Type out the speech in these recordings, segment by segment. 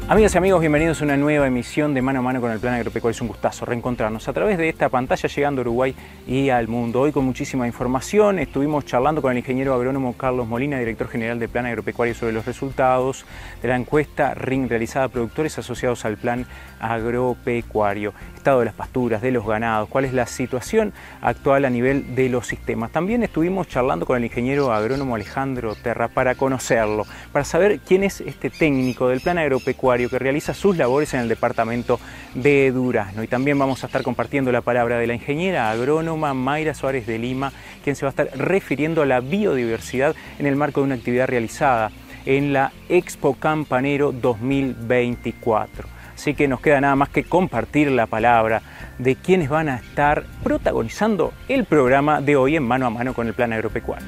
Amigas y amigos, bienvenidos a una nueva emisión de Mano a Mano con el Plan Agropecuario. Es un gustazo reencontrarnos a través de esta pantalla llegando a Uruguay y al mundo. Hoy con muchísima información estuvimos charlando con el ingeniero agrónomo Carlos Molina, director general del Plan Agropecuario, sobre los resultados de la encuesta RING realizada a productores asociados al Plan Agropecuario. Estado de las pasturas, de los ganados, cuál es la situación actual a nivel de los sistemas. También estuvimos charlando con el ingeniero agrónomo Alejandro Terra para conocerlo, para saber quién es este técnico del Plan Agropecuario que realiza sus labores en el departamento de Durazno. Y también vamos a estar compartiendo la palabra de la ingeniera agrónoma Mayra Suárez de Lima, quien se va a estar refiriendo a la biodiversidad en el marco de una actividad realizada en la Expo Campanero 2024. Así que nos queda nada más que compartir la palabra de quienes van a estar protagonizando el programa de hoy en Mano a Mano con el Plan Agropecuario.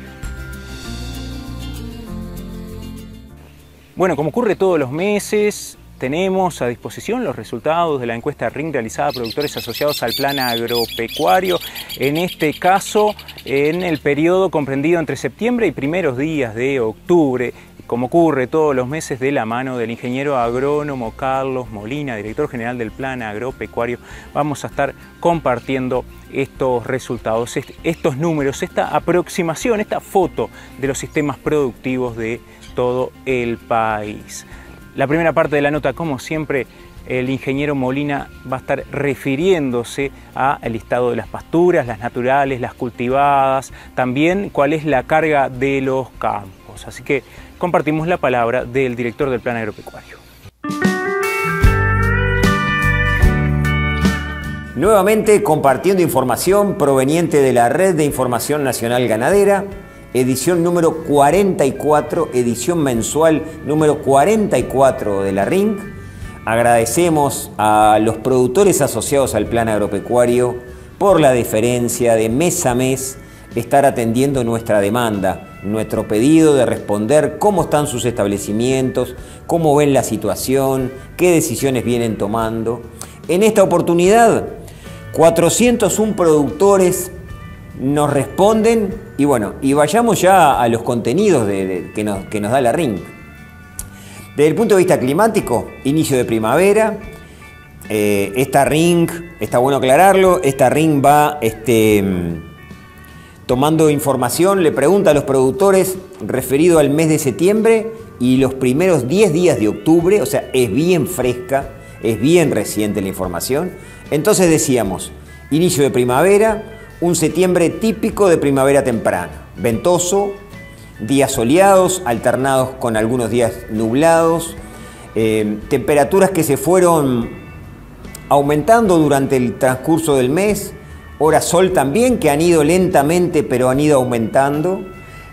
Bueno, como ocurre todos los meses, tenemos a disposición los resultados de la encuesta RING realizada a productores asociados al Plan Agropecuario, en este caso en el periodo comprendido entre septiembre y primeros días de octubre. Como ocurre todos los meses, de la mano del ingeniero agrónomo Carlos Molina, director general del Plan Agropecuario, vamos a estar compartiendo estos resultados, estos números, esta aproximación, esta foto de los sistemas productivos de todo el país. La primera parte de la nota, como siempre, el ingeniero Molina va a estar refiriéndose al listado de las pasturas, las naturales, las cultivadas, también cuál es la carga de los campos. Así que compartimos la palabra del director del Plan Agropecuario. Nuevamente compartiendo información proveniente de la Red de Información Nacional Ganadera, edición número 44, edición mensual número 44 de la RING. Agradecemos a los productores asociados al Plan Agropecuario por la deferencia de mes a mes estar atendiendo nuestra demanda, nuestro pedido de responder cómo están sus establecimientos, cómo ven la situación, qué decisiones vienen tomando. En esta oportunidad, 401 productores nos responden y bueno, y vayamos ya a los contenidos que nos da la RING. Desde el punto de vista climático, inicio de primavera, esta RING, está bueno aclararlo, esta RING va tomando información, le pregunta a los productores referido al mes de septiembre y los primeros 10 días de octubre, o sea, es bien fresca, es bien reciente la información. Entonces decíamos, inicio de primavera, un septiembre típico de primavera temprana, ventoso, días soleados, alternados con algunos días nublados, temperaturas que se fueron aumentando durante el transcurso del mes, horas sol también, que han ido lentamente, pero han ido aumentando,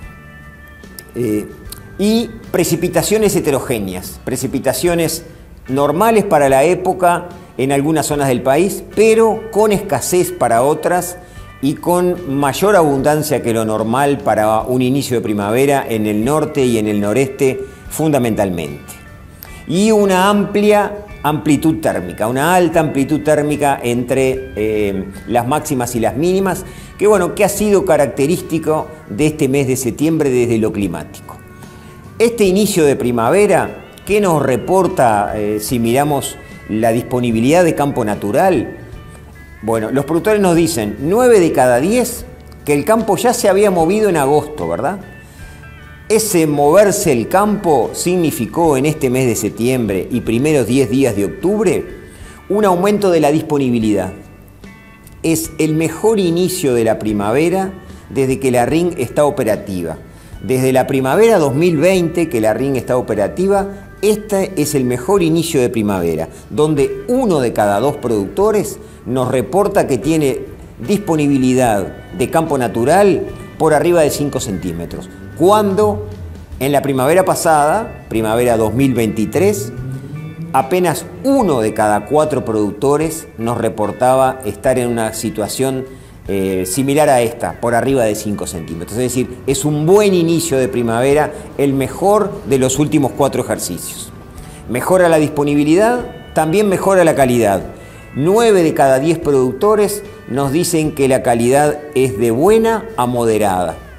y precipitaciones heterogéneas, precipitaciones normales para la época en algunas zonas del país, pero con escasez para otras, y con mayor abundancia que lo normal para un inicio de primavera en el norte y en el noreste fundamentalmente. Y una amplia amplitud térmica, una alta amplitud térmica entre las máximas y las mínimas, que bueno, que ha sido característico de este mes de septiembre desde lo climático. Este inicio de primavera, ¿qué nos reporta si miramos la disponibilidad de campo natural? Bueno, los productores nos dicen 9 de cada 10 que el campo ya se había movido en agosto, ¿verdad? Ese moverse el campo significó en este mes de septiembre y primeros 10 días de octubre un aumento de la disponibilidad. Es el mejor inicio de la primavera desde que la RING está operativa. Desde la primavera 2020 que la RING está operativa, este es el mejor inicio de primavera, donde 1 de cada 2 productores nos reporta que tiene disponibilidad de campo natural por arriba de 5 centímetros. Cuando en la primavera pasada, primavera 2023, apenas 1 de cada 4 productores nos reportaba estar en una situación similar a esta, por arriba de 5 centímetros. Es decir, es un buen inicio de primavera, el mejor de los últimos 4 ejercicios. Mejora la disponibilidad, también mejora la calidad. 9 de cada 10 productores nos dicen que la calidad es de buena a moderada.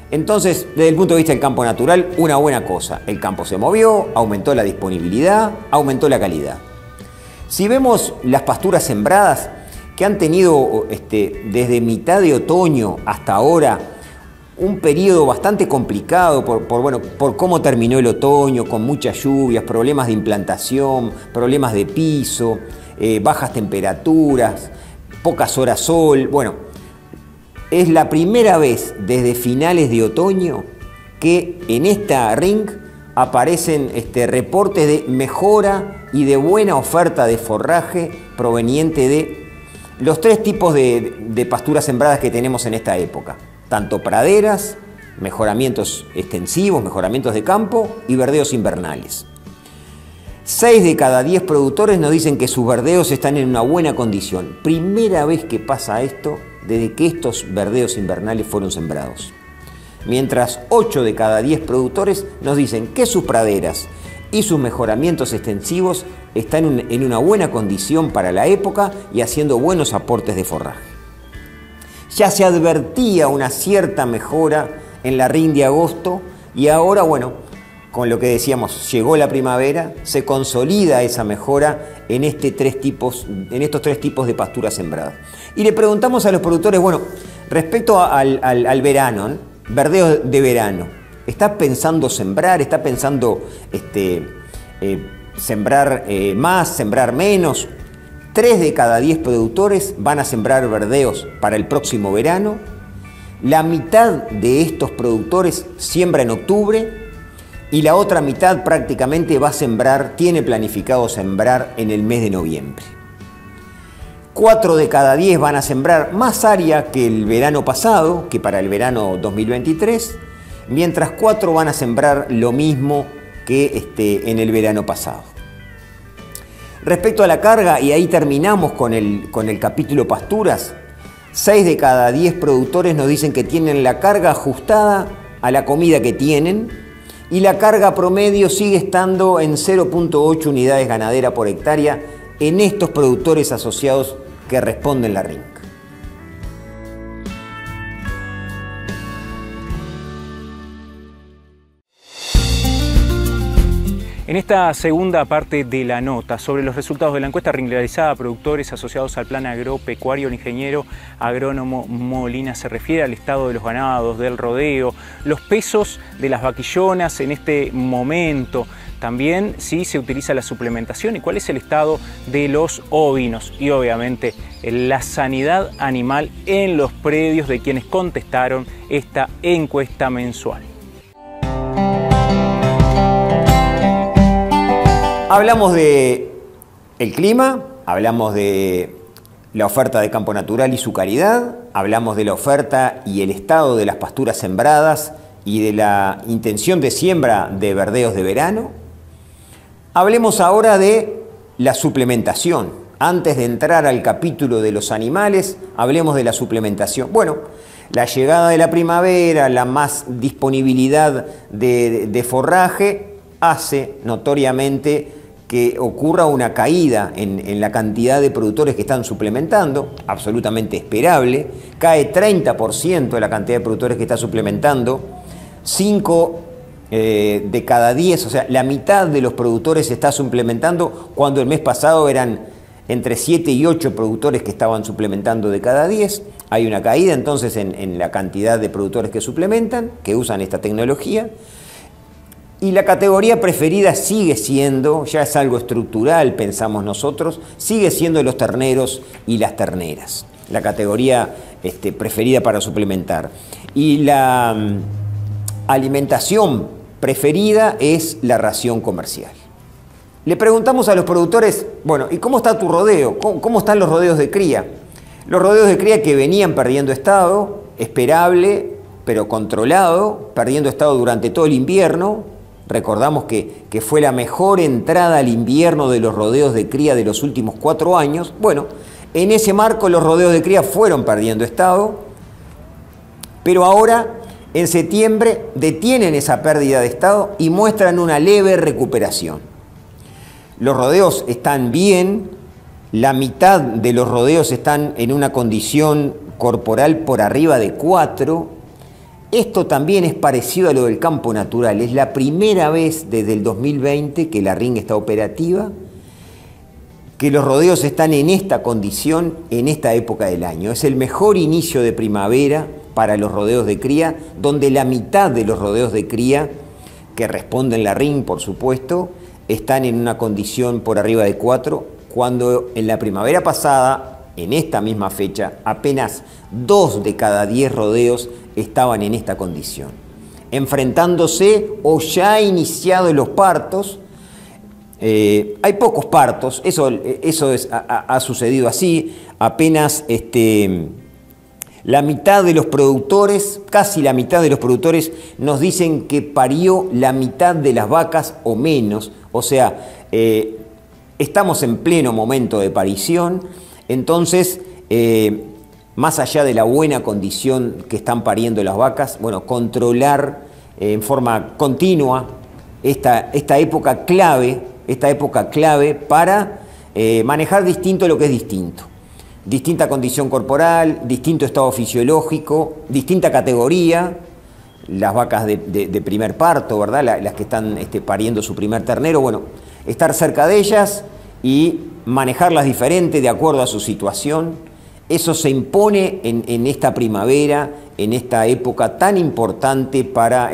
Entonces, desde el punto de vista del campo natural, una buena cosa. El campo se movió, aumentó la disponibilidad, aumentó la calidad. Si vemos las pasturas sembradas, que han tenido desde mitad de otoño hasta ahora un periodo bastante complicado por cómo terminó el otoño, con muchas lluvias, problemas de implantación, problemas de piso, bajas temperaturas, pocas horas sol. Bueno, es la primera vez desde finales de otoño que en esta ring aparecen reportes de mejora y de buena oferta de forraje proveniente de los tres tipos de pasturas sembradas que tenemos en esta época. Tanto praderas, mejoramientos extensivos, mejoramientos de campo y verdeos invernales. 6 de cada 10 productores nos dicen que sus verdeos están en una buena condición. Primera vez que pasa esto desde que estos verdeos invernales fueron sembrados. Mientras 8 de cada 10 productores nos dicen que sus praderas y sus mejoramientos extensivos están en una buena condición para la época y haciendo buenos aportes de forraje. Ya se advertía una cierta mejora en la ring de agosto y ahora, bueno, con lo que decíamos, llegó la primavera, se consolida esa mejora en estos tres tipos de pasturas sembradas. Y le preguntamos a los productores, bueno, respecto al verano, ¿no? Verdeo de verano, ¿está pensando sembrar? ¿Está pensando sembrar más, sembrar menos? 3 de cada 10 productores van a sembrar verdeos para el próximo verano. La mitad de estos productores siembra en octubre y la otra mitad prácticamente va a sembrar, tiene planificado sembrar en el mes de noviembre. 4 de cada 10 van a sembrar más área que el verano pasado, que para el verano 2023, mientras 4 van a sembrar lo mismo que en el verano pasado. Respecto a la carga, y ahí terminamos con el capítulo pasturas, 6 de cada 10 productores nos dicen que tienen la carga ajustada a la comida que tienen y la carga promedio sigue estando en 0,8 unidades ganaderas por hectárea en estos productores asociados que responden la RINC. En esta segunda parte de la nota sobre los resultados de la encuesta realizada a productores asociados al plan agropecuario, el ingeniero agrónomo Molina se refiere al estado de los ganados, del rodeo, los pesos de las vaquillonas en este momento, también si se utiliza la suplementación y cuál es el estado de los ovinos y obviamente la sanidad animal en los predios de quienes contestaron esta encuesta mensual. Hablamos de el clima, hablamos de la oferta de campo natural y su calidad, hablamos de la oferta y el estado de las pasturas sembradas y de la intención de siembra de verdeos de verano. Hablemos ahora de la suplementación. Antes de entrar al capítulo de los animales, hablemos de la suplementación. Bueno, la llegada de la primavera, la más disponibilidad de forraje hace notoriamente que ocurra una caída en la cantidad de productores que están suplementando, absolutamente esperable. Cae 30% de la cantidad de productores que está suplementando. 5 de cada 10, o sea, la mitad de los productores está suplementando, cuando el mes pasado eran entre 7 y 8 productores que estaban suplementando de cada 10. Hay una caída entonces en la cantidad de productores que suplementan, que usan esta tecnología. Y la categoría preferida sigue siendo, ya es algo estructural, pensamos nosotros, sigue siendo los terneros y las terneras. La categoría preferida para suplementar. Y la alimentación preferida es la ración comercial. Le preguntamos a los productores, bueno, ¿y cómo está tu rodeo? ¿Cómo están los rodeos de cría? Los rodeos de cría que venían perdiendo estado, esperable, pero controlado, perdiendo estado durante todo el invierno. Recordamos que fue la mejor entrada al invierno de los rodeos de cría de los últimos 4 años. Bueno, en ese marco los rodeos de cría fueron perdiendo estado, pero ahora en septiembre detienen esa pérdida de estado y muestran una leve recuperación. Los rodeos están bien, la mitad de los rodeos están en una condición corporal por arriba de 4, Esto también es parecido a lo del campo natural. Es la primera vez desde el 2020 que la RING está operativa, que los rodeos están en esta condición en esta época del año. Es el mejor inicio de primavera para los rodeos de cría, donde la mitad de los rodeos de cría, que responden la RING, por supuesto, están en una condición por arriba de 4, cuando en la primavera pasada, en esta misma fecha, apenas 2 de cada 10 rodeos estaban en esta condición, enfrentándose o ya iniciados los partos. Hay pocos partos, eso ha sucedido así, apenas la mitad de los productores, casi la mitad de los productores nos dicen que parió la mitad de las vacas o menos, o sea, estamos en pleno momento de parición. Entonces, más allá de la buena condición que están pariendo las vacas, bueno, controlar en forma continua esta época clave para manejar distinto lo que es distinto. Distinta condición corporal, distinto estado fisiológico, distinta categoría. Las vacas de primer parto, ¿verdad? Las que están pariendo su primer ternero, bueno, estar cerca de ellas y manejarlas diferente de acuerdo a su situación. Eso se impone en esta primavera, en esta época tan importante para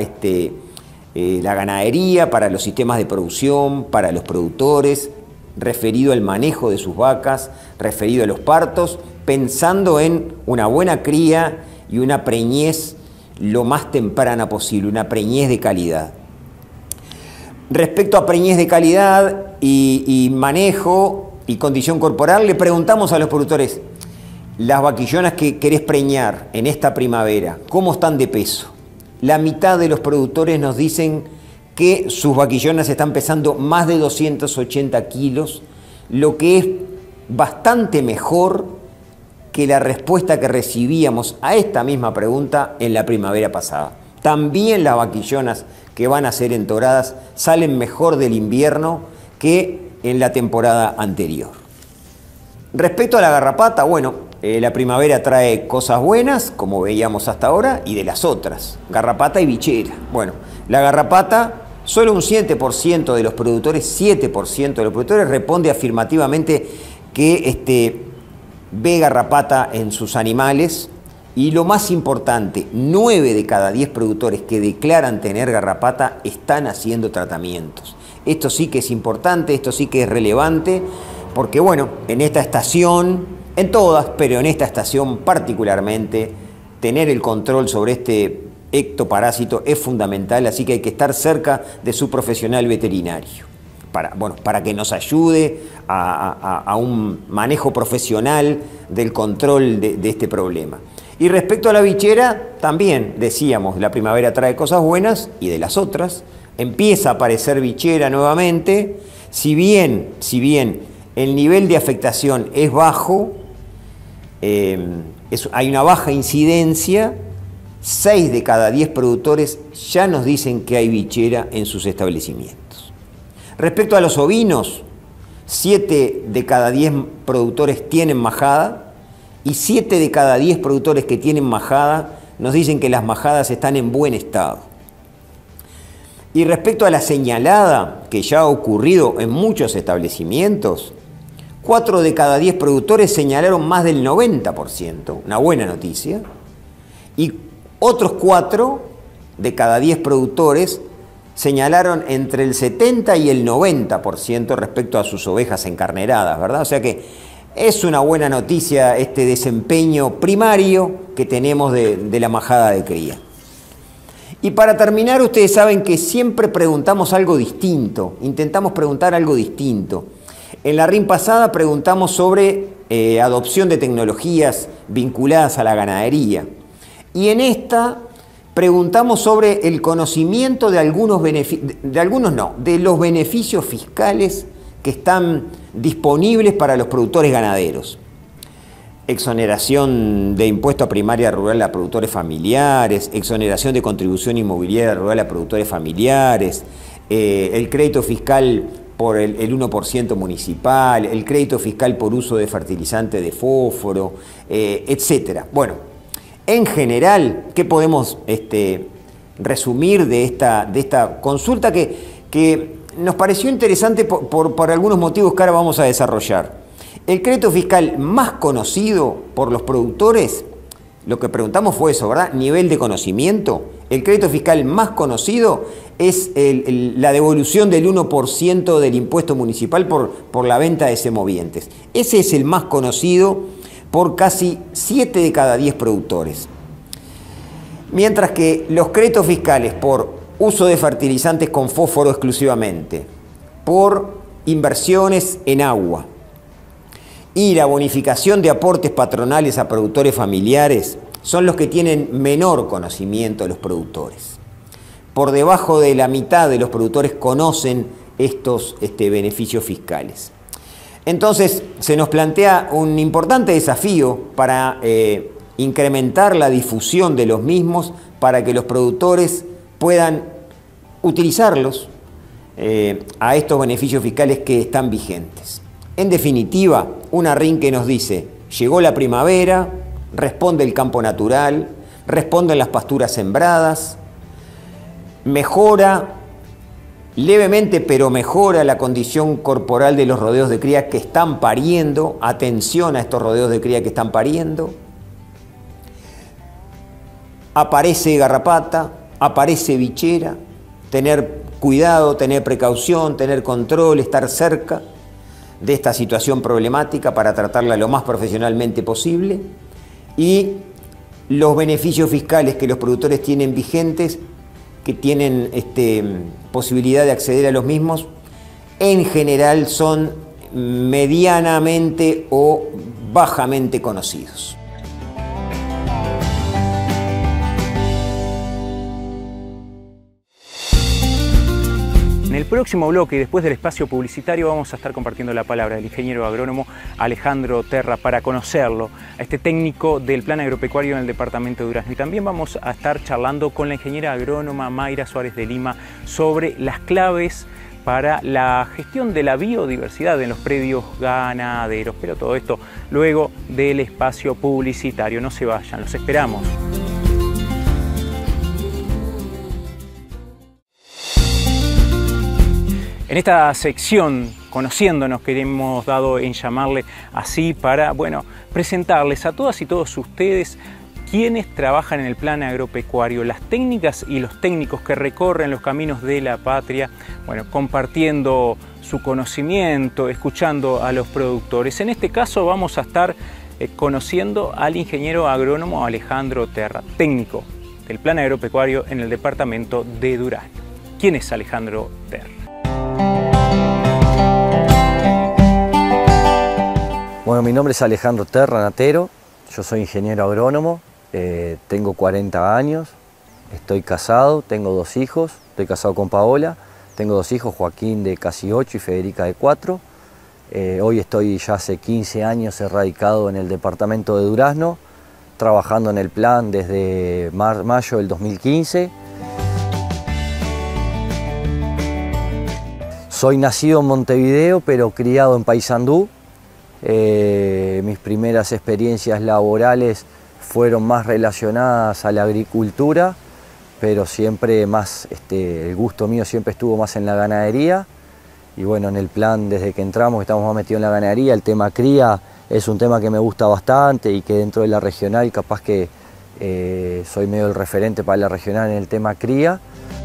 la ganadería, para los sistemas de producción, para los productores, referido al manejo de sus vacas, referido a los partos, pensando en una buena cría y una preñez lo más temprana posible, una preñez de calidad. Respecto a preñez de calidad y manejo y condición corporal, le preguntamos a los productores, las vaquillonas que querés preñar en esta primavera, ¿cómo están de peso? La mitad de los productores nos dicen que sus vaquillonas están pesando más de 280 kilos, lo que es bastante mejor que la respuesta que recibíamos a esta misma pregunta en la primavera pasada. También las vaquillonas que van a ser entoradas salen mejor del invierno que en la temporada anterior. Respecto a la garrapata, bueno, la primavera trae cosas buenas, como veíamos hasta ahora, y de las otras, garrapata y bichera. Bueno, la garrapata, solo un 7% de los productores, 7% de los productores responde afirmativamente que ve garrapata en sus animales. Y lo más importante, 9 de cada 10 productores que declaran tener garrapata están haciendo tratamientos. Esto sí que es importante, esto sí que es relevante, porque bueno, en esta estación, en todas, pero en esta estación particularmente, tener el control sobre este ectoparásito es fundamental, así que hay que estar cerca de su profesional veterinario para que nos ayude a un manejo profesional del control de este problema. Y respecto a la bichera, también decíamos, la primavera trae cosas buenas y de las otras. Empieza a aparecer bichera nuevamente, si bien el nivel de afectación es bajo, hay una baja incidencia, 6 de cada 10 productores ya nos dicen que hay bichera en sus establecimientos. Respecto a los ovinos, 7 de cada 10 productores tienen majada, y 7 de cada 10 productores que tienen majada nos dicen que las majadas están en buen estado. Y respecto a la señalada, que ya ha ocurrido en muchos establecimientos, 4 de cada 10 productores señalaron más del 90%, una buena noticia, y otros 4 de cada 10 productores señalaron entre el 70 y el 90% respecto a sus ovejas encarneradas, ¿verdad? O sea que es una buena noticia este desempeño primario que tenemos de la majada de cría. Y para terminar, ustedes saben que siempre preguntamos algo distinto, intentamos preguntar algo distinto. En la RIN pasada preguntamos sobre adopción de tecnologías vinculadas a la ganadería. Y en esta preguntamos sobre el conocimiento de los beneficios fiscales que están disponibles para los productores ganaderos. Exoneración de impuesto a primaria rural a productores familiares, exoneración de contribución inmobiliaria rural a productores familiares, el crédito fiscal por el 1% municipal, el crédito fiscal por uso de fertilizante de fósforo, etc. Bueno, En general, ¿qué podemos resumir de esta consulta que nos pareció interesante por algunos motivos que ahora vamos a desarrollar? El crédito fiscal más conocido por los productores, lo que preguntamos fue eso, ¿verdad? Nivel de conocimiento. El crédito fiscal más conocido es la devolución del 1% del impuesto municipal por la venta de semovientes. Ese es el más conocido por casi 7 de cada 10 productores. Mientras que los créditos fiscales por uso de fertilizantes con fósforo exclusivamente, por inversiones en agua y la bonificación de aportes patronales a productores familiares son los que tienen menor conocimiento de los productores. Por debajo de la mitad de los productores conocen estos beneficios fiscales. Entonces se nos plantea un importante desafío para incrementar la difusión de los mismos para que los productores puedan utilizarlos a estos beneficios fiscales que están vigentes. En definitiva, una RIN que nos dice, llegó la primavera, responde el campo natural, responden las pasturas sembradas, mejora levemente, pero mejora la condición corporal de los rodeos de cría que están pariendo, atención a estos rodeos de cría que están pariendo, aparece garrapata, aparece bichera, tener cuidado, tener precaución, tener control, estar cerca de esta situación problemática para tratarla lo más profesionalmente posible, y los beneficios fiscales que los productores tienen vigentes, que tienen posibilidad de acceder a los mismos, en general son medianamente o bajamente conocidos. En el próximo bloque y después del espacio publicitario vamos a estar compartiendo la palabra del ingeniero agrónomo Alejandro Terra para conocerlo, a este técnico del Plan Agropecuario en el departamento de Durazno. Y también vamos a estar charlando con la ingeniera agrónoma Mayra Suárez de Lima sobre las claves para la gestión de la biodiversidad en los predios ganaderos. Pero todo esto luego del espacio publicitario. No se vayan, los esperamos. En esta sección, Conociéndonos, que hemos dado en llamarle así para, presentarles a todas y todos ustedes quienes trabajan en el plan agropecuario, las técnicas y los técnicos que recorren los caminos de la patria, compartiendo su conocimiento, escuchando a los productores. En este caso vamos a estar conociendo al ingeniero agrónomo Alejandro Terra, técnico del plan agropecuario en el departamento de Durazno. ¿Quién es Alejandro Terra? Bueno, mi nombre es Alejandro Terra Natero, yo soy ingeniero agrónomo, tengo 40 años, estoy casado, tengo 2 hijos, estoy casado con Paola, tengo 2 hijos, Joaquín de casi 8 y Federica de 4. Hoy estoy ya hace 15 años radicado en el departamento de Durazno, trabajando en el plan desde mayo del 2015. Soy nacido en Montevideo, pero criado en Paysandú. Mis primeras experiencias laborales fueron más relacionadas a la agricultura, pero siempre más, el gusto mío siempre estuvo más en la ganadería. Y bueno, en el plan, desde que entramos, estamos más metidos en la ganadería, el tema cría es un tema que me gusta bastante y que dentro de la regional capaz que soy medio el referente para la regional en el tema cría.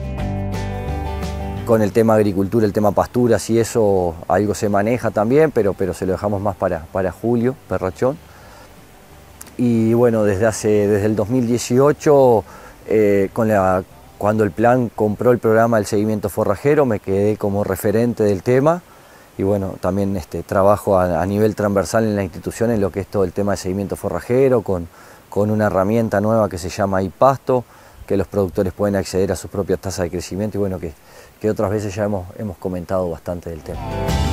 Con el tema agricultura, el tema pasturas y eso algo se maneja también, pero se lo dejamos más para Julio Perrachón. Y bueno, desde el 2018, cuando el plan compró el programa del seguimiento forrajero, me quedé como referente del tema. Y bueno, también trabajo a nivel transversal en la institución en lo que es todo el tema de seguimiento forrajero, con una herramienta nueva que se llama iPasto, que los productores pueden acceder a sus propias tasas de crecimiento y bueno, que otras veces ya hemos comentado bastante del tema.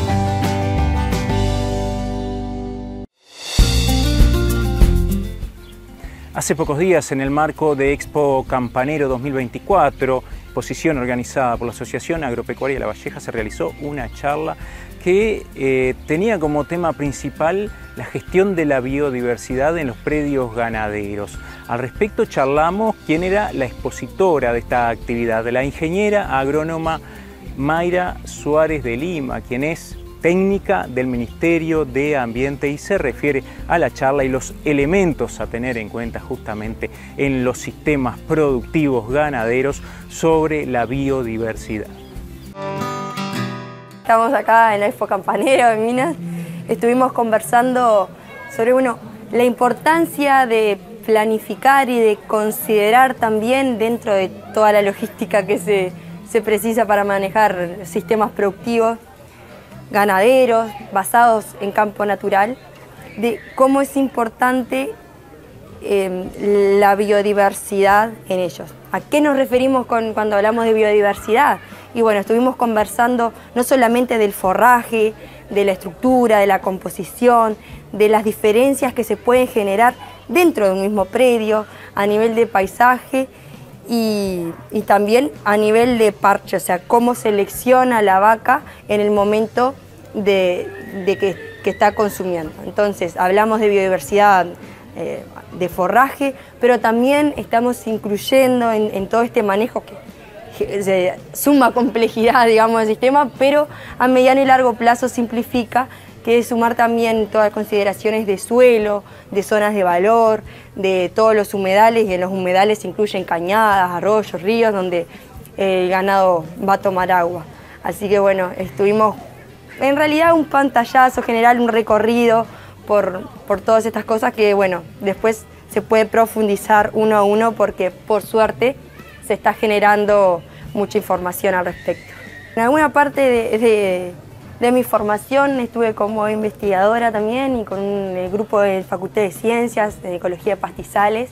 Hace pocos días, en el marco de Expo Campanero 2024, exposición organizada por la Asociación Agropecuaria La Valleja, se realizó una charla que tenía como tema principal la gestión de la biodiversidad en los predios ganaderos. Al respecto charlamos quién era la expositora de esta actividad, la ingeniera agrónoma Mayra Suárez de Lima, quien es técnica del Ministerio de Ambiente y se refiere a la charla y los elementos a tener en cuenta justamente en los sistemas productivos ganaderos sobre la biodiversidad. Estamos acá en la Expo Campanero de Minas. Estuvimos conversando sobre la importancia de planificar y de considerar también dentro de toda la logística que se precisa para manejar sistemas productivos ganaderos basados en campo natural, de cómo es importante la biodiversidad en ellos. ¿A qué nos referimos cuando hablamos de biodiversidad? Y bueno, estuvimos conversando no solamente del forraje, de la estructura, de la composición, de las diferencias que se pueden generar dentro de un mismo predio, a nivel de paisaje y también a nivel de parche, o sea, cómo selecciona la vaca en el momento de que está consumiendo. Entonces, hablamos de biodiversidad de forraje, pero también estamos incluyendo en todo este manejo que de suma complejidad, digamos, del sistema, pero a mediano y largo plazo simplifica, que es sumar también todas las consideraciones de suelo, de zonas de valor, de todos los humedales, y en los humedales se incluyen cañadas, arroyos, ríos, donde el ganado va a tomar agua. Así que bueno, estuvimos en realidad un pantallazo general, un recorrido por todas estas cosas que bueno, después se puede profundizar uno a uno porque por suerte se está generando mucha información al respecto. En alguna parte de mi formación estuve como investigadora también y con el grupo de Facultad de Ciencias, de Ecología de Pastizales,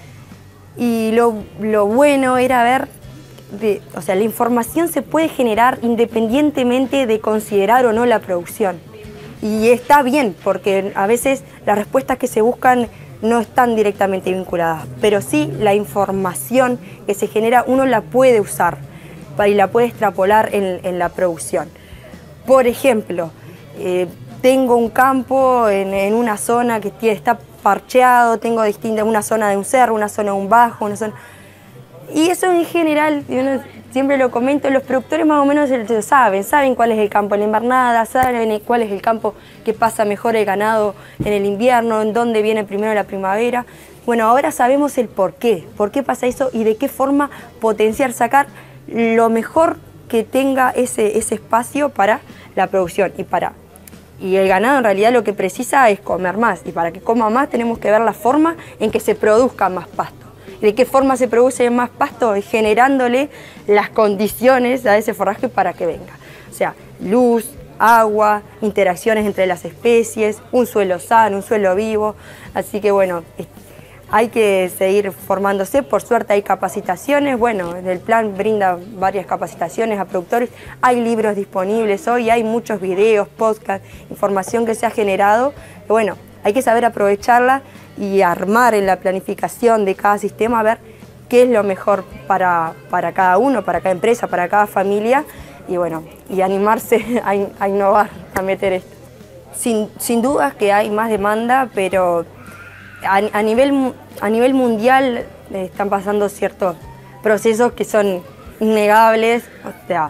y lo bueno era ver, o sea, la información se puede generar independientemente de considerar o no la producción. Y está bien, porque a veces las respuestas que se buscan no están directamente vinculadas, pero sí la información que se genera uno la puede usar y la puede extrapolar en la producción. Por ejemplo, tengo un campo en una zona que está parcheado, tengo una zona de un cerro, una zona de un bajo, una zona... Y eso en general, yo siempre lo comento, los productores más o menos lo saben cuál es el campo en la invernada, saben cuál es el campo que pasa mejor el ganado en el invierno, en dónde viene primero la primavera. Bueno, ahora sabemos el por qué pasa eso y de qué forma potenciar, sacar lo mejor que tenga ese espacio para la producción y el ganado en realidad lo que precisa es comer más, y para que coma más tenemos que ver la forma en que se produzca más pasto. ¿De qué forma se produce más pasto? Generándole las condiciones a ese forraje para que venga. O sea, luz, agua, interacciones entre las especies, un suelo sano, un suelo vivo. Así que bueno, hay que seguir formándose. Por suerte hay capacitaciones. Bueno, el plan brinda varias capacitaciones a productores. Hay libros disponibles hoy, hay muchos videos, podcasts, información que se ha generado. Bueno, hay que saber aprovecharla y armar en la planificación de cada sistema, a ver qué es lo mejor para cada uno, para cada empresa, para cada familia, y bueno, y animarse a innovar, a meter esto. Sin dudas que hay más demanda, pero a nivel mundial están pasando ciertos procesos que son innegables, o sea,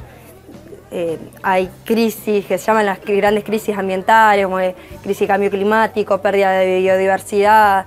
hay crisis que se llaman las grandes crisis ambientales, como crisis de cambio climático, pérdida de biodiversidad,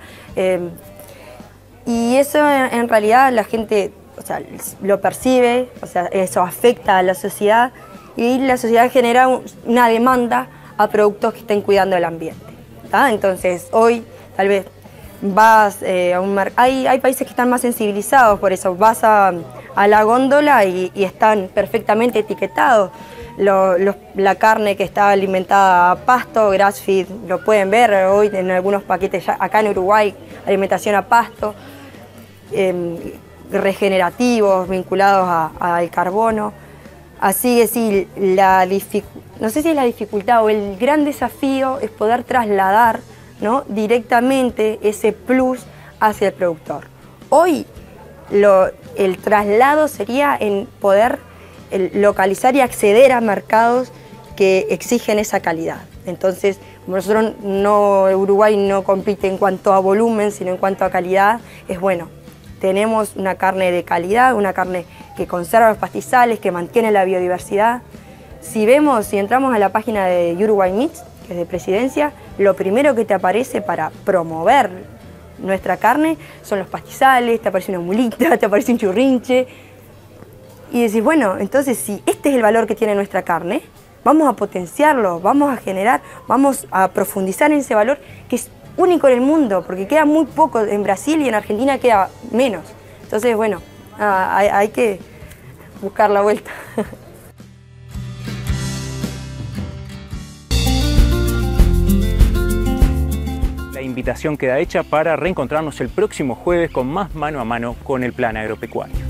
y eso en realidad la gente, o sea, lo percibe, o sea, eso afecta a la sociedad y la sociedad genera una demanda a productos que estén cuidando el ambiente, ¿tá? Entonces hoy tal vez vas a un mercado, hay países que están más sensibilizados por eso, vas a la góndola y están perfectamente etiquetados la carne que está alimentada a pasto, grass feed, lo pueden ver hoy en algunos paquetes ya, acá en Uruguay, alimentación a pasto, regenerativos vinculados al carbono. Así que sí, no sé si es la dificultad o el gran desafío es poder trasladar, ¿no?, directamente ese plus hacia el productor. Hoy el traslado sería en poder localizar y acceder a mercados que exigen esa calidad. Entonces, nosotros Uruguay no compite en cuanto a volumen, sino en cuanto a calidad, es bueno. Tenemos una carne de calidad, una carne que conserva los pastizales, que mantiene la biodiversidad. Si entramos a la página de Uruguay Meats, que es de Presidencia, lo primero que te aparece para promover nuestra carne son los pastizales, te aparece una mulita, te aparece un churrinche. Y decís, bueno, entonces si este es el valor que tiene nuestra carne, vamos a potenciarlo, vamos a generar, vamos a profundizar en ese valor que es único en el mundo, porque queda muy poco en Brasil y en Argentina queda menos. Entonces, bueno, hay que buscar la vuelta. La invitación queda hecha para reencontrarnos el próximo jueves con más Mano a Mano con el Plan Agropecuario.